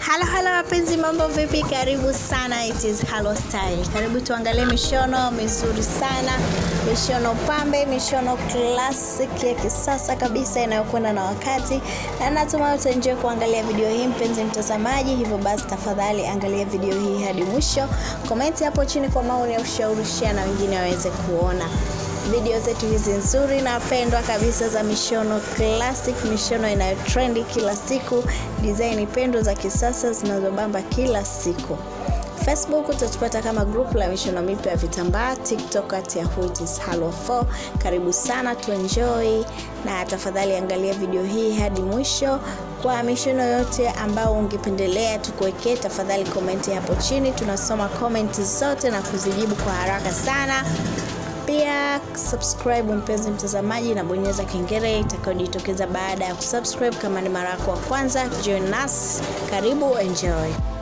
Hello wapenzi, mambo vipi? Karibu sana, it is Hello Style. Karibu tuangalie mishono mizuri sana. Mishono pambe, mishono classic ya kisasa kabisa inayokwenda na wakati. Na natumai utaenjoy kuangalia video hii mpenzi mtazamaji. Hivyo basi tafadhali angalia video hii hadi mwisho. Comment hapo chini kwa maoni au ushauri, share na wengine waweze kuona video zetu hizi nzuri na pendwa kabisa za mishono classic, mishono inayotrendi kila siku, design pendo za kisasa zinazobamba kila siku. Facebook utatupata kama group la mishono mipya ya vitambaa, TikTok at halua4. Karibu sana, tuenjoy na tafadhali angalia video hii hadi mwisho. Kwa mishono yote ambao ungependelea tukuwekee, tafadhali comment hapo chini. Tunasoma comment zote na kuzijibu kwa haraka sana. Pia subscribe mpenzi mtazamaji na bonyeza kengele itakayojitokeza baada ya kusubscribe kama ni mara yako ya kwanza. Join us. Karibu, enjoy.